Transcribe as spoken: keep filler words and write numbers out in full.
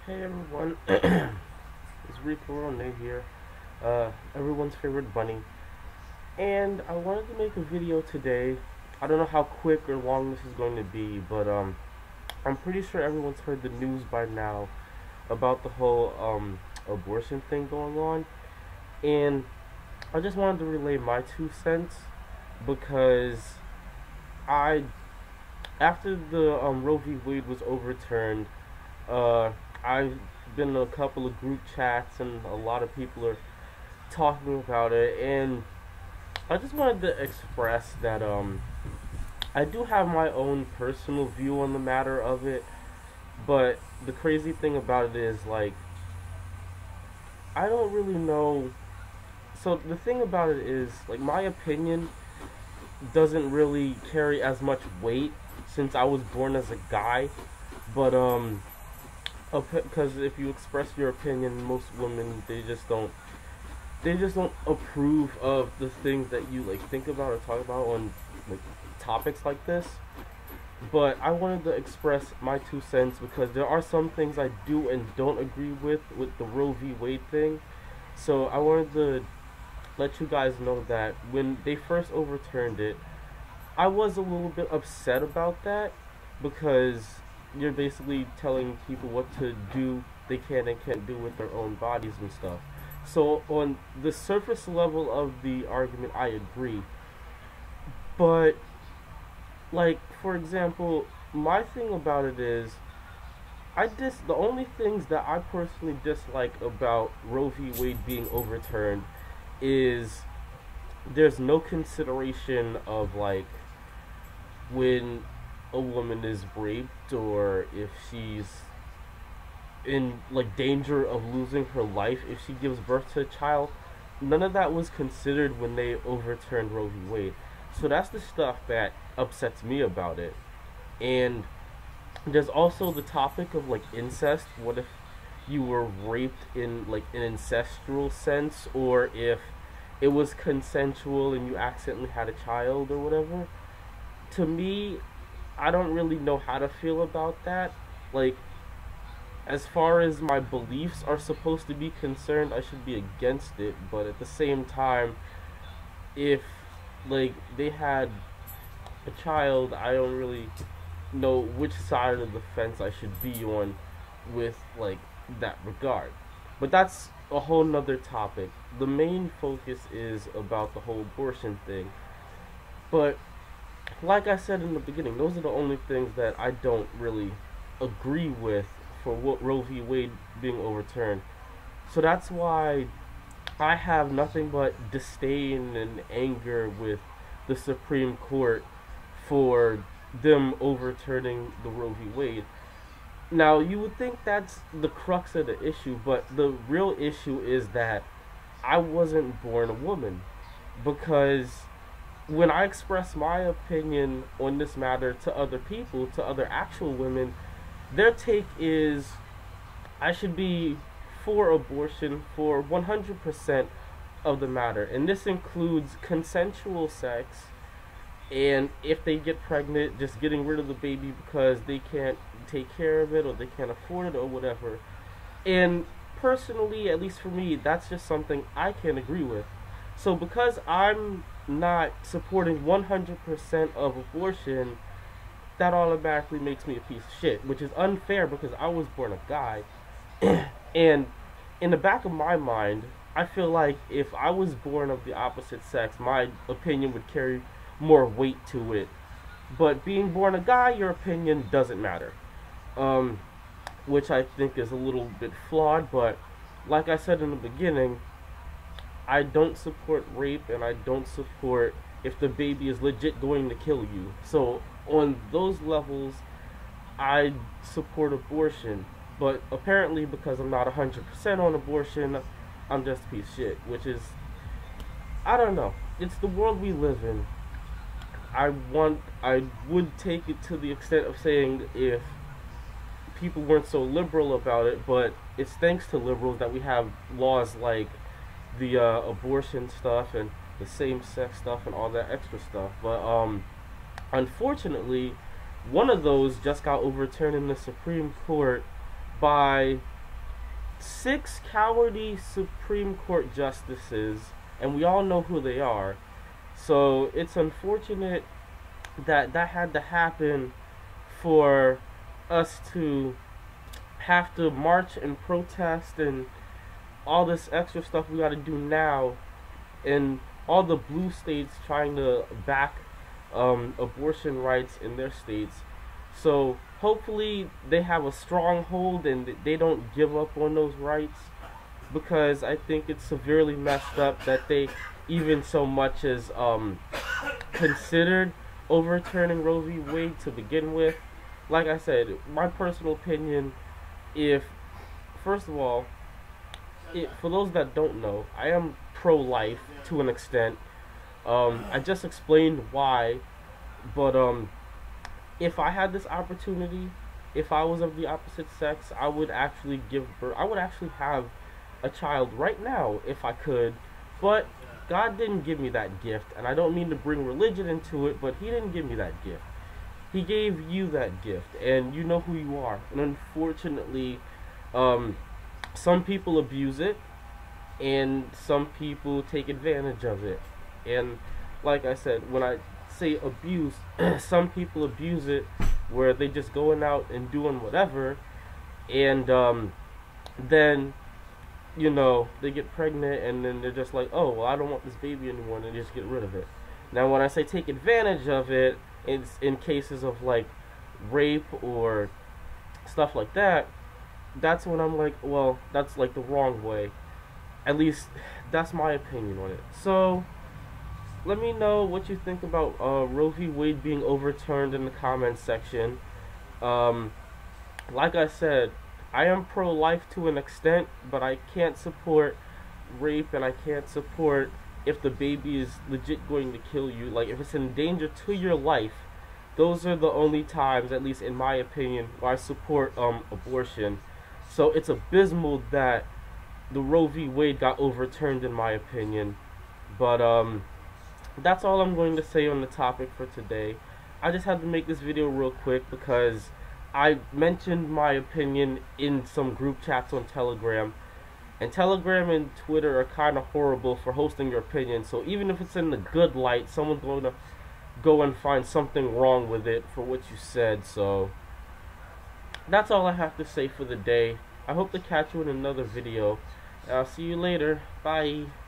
Hey everyone, it's Rico here, uh, everyone's favorite bunny, and I wanted to make a video today. I don't know how quick or long this is going to be, but um, I'm pretty sure everyone's heard the news by now about the whole um, abortion thing going on, and I just wanted to relay my two cents because I, after the um, Roe v. Wade was overturned, uh, I've been in a couple of group chats and a lot of people are talking about it, and I just wanted to express that um I do have my own personal view on the matter of it, but the crazy thing about it is, like, I don't really know. So the thing about it is, like, my opinion doesn't really carry as much weight since I was born as a guy, but um because if you express your opinion, most women, they just don't they just don't approve of the things that you like think about or talk about on like topics like this. But I wanted to express my two cents because there are some things I do and don't agree with with the Roe v. Wade thing. So I wanted to let you guys know that when they first overturned it, I was a little bit upset about that because you're basically telling people what to do, they can and can't do with their own bodies and stuff. So on the surface level of the argument, I agree. But, like, for example, my thing about it is, I dis the only things that I personally dislike about Roe v. Wade being overturned is there's no consideration of, like, when a woman is raped or if she's in like danger of losing her life if she gives birth to a child. None of that was considered when they overturned Roe v. Wade. So that's the stuff that upsets me about it. And there's also the topic of like incest. What if you were raped in like an incestual sense, or if it was consensual and you accidentally had a child or whatever? To me, I don't really know how to feel about that. Like, as far as my beliefs are supposed to be concerned, I should be against it. But at the same time, if, like, they had a child, I don't really know which side of the fence I should be on with, like, that regard. But that's a whole nother topic. The main focus is about the whole abortion thing. But like I said in the beginning, those are the only things that I don't really agree with for what Roe v. Wade being overturned. So that's why I have nothing but disdain and anger with the Supreme Court for them overturning the Roe v. Wade. Now, you would think that's the crux of the issue, but the real issue is that I wasn't born a woman, because when I express my opinion on this matter to other people, to other actual women, their take is I should be for abortion for one hundred percent of the matter. And this includes consensual sex, and if they get pregnant, just getting rid of the baby because they can't take care of it or they can't afford it or whatever. And personally, at least for me, that's just something I can't agree with. So because I'm not supporting one hundred percent of abortion, that automatically makes me a piece of shit, which is unfair because I was born a guy. And in the back of my mind, I feel like if I was born of the opposite sex, my opinion would carry more weight to it. But being born a guy, your opinion doesn't matter. Um, which I think is a little bit flawed, but like I said in the beginning, I don't support rape, and I don't support if the baby is legit going to kill you. So on those levels, I support abortion. But apparently, because I'm not one hundred percent on abortion, I'm just a piece of shit. Which is, I don't know. It's the world we live in. I want, I would take it to the extent of saying if people weren't so liberal about it, but it's thanks to liberals that we have laws like the uh, abortion stuff and the same-sex stuff and all that extra stuff. But um, unfortunately, one of those just got overturned in the Supreme Court by six cowardly Supreme Court justices, and we all know who they are. So it's unfortunate that that had to happen for us to have to march and protest and all this extra stuff we got to do now, and all the blue states trying to back um, abortion rights in their states. So hopefully they have a strong hold and they don't give up on those rights, because I think it's severely messed up that they even so much as um, considered overturning Roe v. Wade to begin with. Like I said, my personal opinion, if, first of all, it, for those that don't know, I am pro-life to an extent. Um, I just explained why, but um, if I had this opportunity, if I was of the opposite sex, I would actually give birth. I would actually have a child right now if I could, but God didn't give me that gift, and I don't mean to bring religion into it, but He didn't give me that gift. He gave you that gift, and you know who you are. And unfortunately, um, some people abuse it, and some people take advantage of it. And like I said, when I say abuse, some people abuse it where they just going out and doing whatever, and um, then, you know, they get pregnant, and then they're just like, oh, well, I don't want this baby anymore, and they just get rid of it. Now, when I say take advantage of it, it's in cases of like rape or stuff like that. That's when I'm like, well, that's like the wrong way. At least that's my opinion on it. So let me know what you think about uh, Roe v. Wade being overturned in the comments section. Um, like I said, I am pro-life to an extent, but I can't support rape, and I can't support if the baby is legit going to kill you. Like, if it's in danger to your life, those are the only times, at least in my opinion, where I support um, abortion. So it's abysmal that the Roe v. Wade got overturned, in my opinion. But um, that's all I'm going to say on the topic for today. I just had to make this video real quick because I mentioned my opinion in some group chats on Telegram. And Telegram and Twitter are kind of horrible for hosting your opinion. So even if it's in the good light, someone's going to go and find something wrong with it for what you said. So that's all I have to say for the day. I hope to catch you in another video. I'll see you later. Bye.